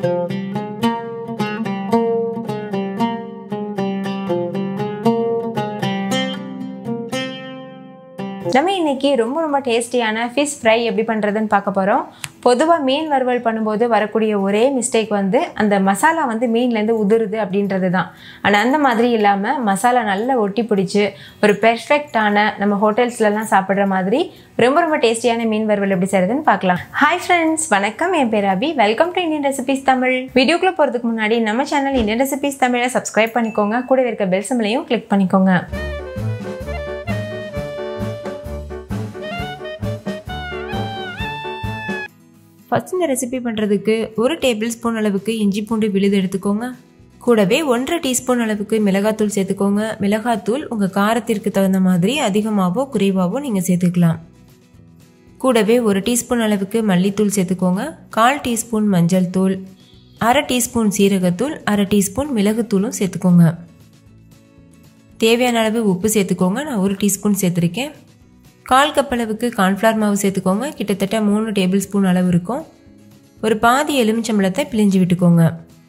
நம்ம இன்னைக்கு ரொம்ப டேஸ்டியான ஃபிஷ் ஃப்ரை எப்படி பண்ணுறதுன்னு பார்க்க போகிறோம். பொதுவாக மீன் வறுவல் பண்ணும்போது வரக்கூடிய ஒரே மிஸ்டேக் வந்து அந்த மசாலா வந்து மீன்லேருந்து உதிருது அப்படின்றது தான். ஆனால் அந்த மாதிரி இல்லாமல் மசாலா நல்லா ஒட்டி பிடிச்சி ஒரு பெர்ஃபெக்டான நம்ம ஹோட்டல்ஸ்லலாம் சாப்பிட்ற மாதிரி ரொம்ப டேஸ்டியான மீன் வறுவல் எப்படி செய்கிறதுன்னு பார்க்கலாம். ஹாய் ஃப்ரெண்ட்ஸ், வணக்கம். என் பேர் Abhi. Welcome to Indian recipes Tamil. வீடியோக்குள்ளே போகிறதுக்கு முன்னாடி நம்ம சேனல் இந்தியன் ரெசிபீஸ் தமிழை சப்ஸ்கிரைப் பண்ணிக்கோங்க. கூட இருக்க பெல் சிம்பலையும் கிளிக் பண்ணிக்கோங்க. ஃபர்ஸ்ட் இந்த ரெசிபி பண்ணுறதுக்கு 1 டேபிள் ஸ்பூன் அளவுக்கு இஞ்சி பூண்டு விழுது எடுத்துக்கோங்க. கூடவே 1.5 டீஸ்பூன் அளவுக்கு மிளகாத்தூள் சேர்த்துக்கோங்க. மிளகாத்தூள் உங்கள் காரத்திற்கு தகுந்த மாதிரி அதிகமாகவோ குறைவாகவோ நீங்கள் சேர்த்துக்கலாம். கூடவே 1 டீஸ்பூன் அளவுக்கு மல்லித்தூள் சேர்த்துக்கோங்க. 1/4 டீஸ்பூன் மஞ்சள் தூள், 1/2 டீஸ்பூன் சீரகத்தூள், 1/2 டீஸ்பூன் மிளகுத்தூளும் சேர்த்துக்கோங்க. தேவையான அளவு உப்பு சேர்த்துக்கோங்க. நான் 1 டீஸ்பூன் சேர்த்துருக்கேன். 1/4 கப் அளவுக்கு கார்ன்ஃப்ளவர் மாவு சேர்த்துக்கோங்க. கிட்டத்தட்ட 3 டேபிள் ஸ்பூன் அளவு இருக்கும். ஒரு பாதி எலுமிச்சம்பழத்தை பிழிஞ்சு விட்டுக்கோங்க.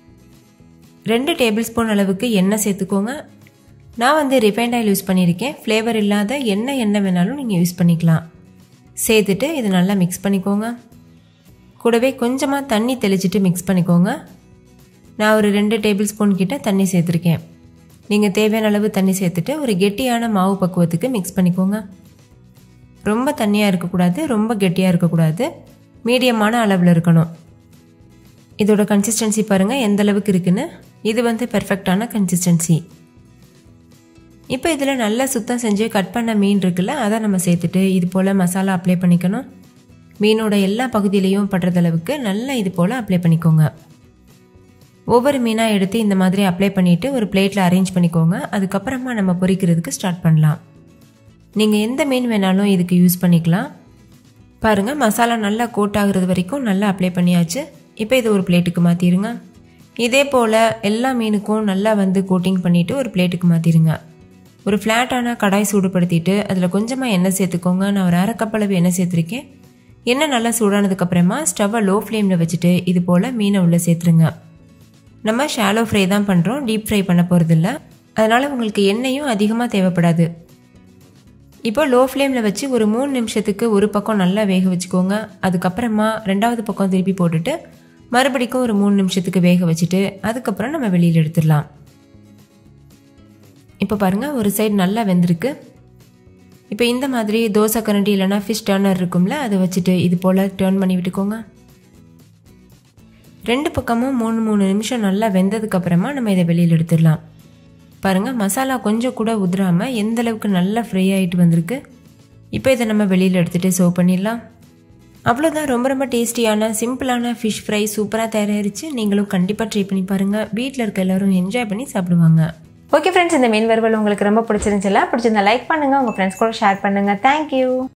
2 டேபிள் ஸ்பூன் அளவுக்கு எண்ணெய் சேர்த்துக்கோங்க. நான் வந்து ரிஃபைண்ட் ஆயில் யூஸ் பண்ணியிருக்கேன். ஃப்ளேவர் இல்லாத எண்ணெய் வேணாலும் நீங்கள் யூஸ் பண்ணிக்கலாம். சேர்த்துட்டு இது நல்லா மிக்ஸ் பண்ணிக்கோங்க. கூடவே கொஞ்சமாக தண்ணி தெளிச்சிட்டு மிக்ஸ் பண்ணிக்கோங்க. நான் ஒரு 2 டேபிள் ஸ்பூன் கிட்ட தண்ணி சேர்த்துருக்கேன். நீங்கள் தேவையான அளவு தண்ணி சேர்த்துட்டு ஒரு கெட்டியான மாவு பக்குவத்துக்கு மிக்ஸ் பண்ணிக்கோங்க. ரொம்ப தண்ணியாக இருக்கக்கூடாது, ரொம்ப கெட்டியாக இருக்கக்கூடாது, மீடியமான அளவில் இருக்கணும். இதோட கன்சிஸ்டன்சி பாருங்கள் எந்த அளவுக்கு இருக்குன்னு. இது வந்து பெர்ஃபெக்டான கன்சிஸ்டன்சி. இப்போ இதில் நல்லா சுத்தம் செஞ்சு கட் பண்ண மீன் இருக்குல்ல, அதை நம்ம சேர்த்துட்டு இது போல் மசாலா அப்ளை பண்ணிக்கணும். மீனோட எல்லா பகுதியிலையும் படுறது அளவுக்கு நல்லா இது போல் அப்ளை பண்ணிக்கோங்க. ஒவ்வொரு மீனாக எடுத்து இந்த மாதிரி அப்ளை பண்ணிவிட்டு ஒரு பிளேட்டில் அரேஞ்ச் பண்ணிக்கோங்க. அதுக்கப்புறமா நம்ம பொரிக்கிறதுக்கு ஸ்டார்ட் பண்ணலாம். நீங்கள் எந்த மீன் வேணாலும் இதுக்கு யூஸ் பண்ணிக்கலாம். பாருங்கள், மசாலா நல்லா கோட் ஆகுறது வரைக்கும் நல்லா அப்ளை பண்ணியாச்சு. இப்போ இது ஒரு பிளேட்டுக்கு மாற்றிடுங்க. இதே போல் எல்லா மீனுக்கும் நல்லா வந்து கோட்டிங் பண்ணிவிட்டு ஒரு பிளேட்டுக்கு மாற்றிடுங்க. ஒரு ஃப்ளாட்டான கடாய் சூடுபடுத்திட்டு அதில் கொஞ்சமாக எண்ணெய் சேர்த்துக்கோங்க. நான் ஒரு 1/2 கப் அளவு எண்ணெய் சேர்த்துருக்கேன். எண்ணெய் நல்லா சூடானதுக்கப்புறமா ஸ்டவ்வை லோ ஃப்ளேமில் வச்சுட்டு இது போல் மீனை உள்ளே சேர்த்துருங்க. நம்ம ஷாலோ ஃப்ரை தான் பண்ணுறோம், டீப் ஃப்ரை பண்ண போகிறதில்ல. அதனால் உங்களுக்கு எண்ணெயும் அதிகமாக தேவைப்படாது. இப்போ லோ ஃப்ளேமில் வச்சு ஒரு 3 நிமிஷத்துக்கு ஒரு பக்கம் நல்லா வேக வச்சுக்கோங்க. அதுக்கப்புறமா 2வது பக்கம் திருப்பி போட்டுட்டு மறுபடிக்கும் ஒரு 3 நிமிஷத்துக்கு வேக வச்சுட்டு அதுக்கப்புறம் நம்ம வெளியில் எடுத்துடலாம். இப்போ பாருங்கள், ஒரு சைடு நல்லா வெந்திருக்கு. இப்போ இந்த மாதிரி தோசை கரண்டி இல்லைனா ஃபிஷ் டர்னர் இருக்கும்ல, அதை வச்சுட்டு இது போல் டர்ன் பண்ணி விட்டுக்கோங்க. 2 பக்கமும் 3 நிமிஷம் நல்லா வெந்ததுக்கப்புறமா நம்ம இதை வெளியில் எடுத்துடலாம். பாருங்கள், மசாலா கொஞ்சம் கூட உதிராமல் எந்த அளவுக்கு நல்லா ஃப்ரை ஆகிட்டு வந்திருக்கு. இப்போ இதை நம்ம வெளியில் எடுத்துகிட்டு சர்வ் பண்ணிடலாம். அவ்வளோதான், ரொம்ப டேஸ்டியான சிம்பிளான ஃபிஷ் ஃப்ரை சூப்பராக தயாரிச்சு. நீங்களும் கண்டிப்பாக ட்ரை பண்ணி பாருங்கள். வீட்டில் இருக்க எல்லோரும் என்ஜாய் பண்ணி சாப்பிடுவாங்க. ஓகே ஃப்ரெண்ட்ஸ், இந்த மீன் வறுவல் உங்களுக்கு ரொம்ப பிடிச்சிருந்துச்சுல? பிடிச்சிருந்தா லைக் பண்ணுங்கள், உங்கள் ஃப்ரெண்ட்ஸ் கூட ஷேர் பண்ணுங்கள். தேங்க்யூ.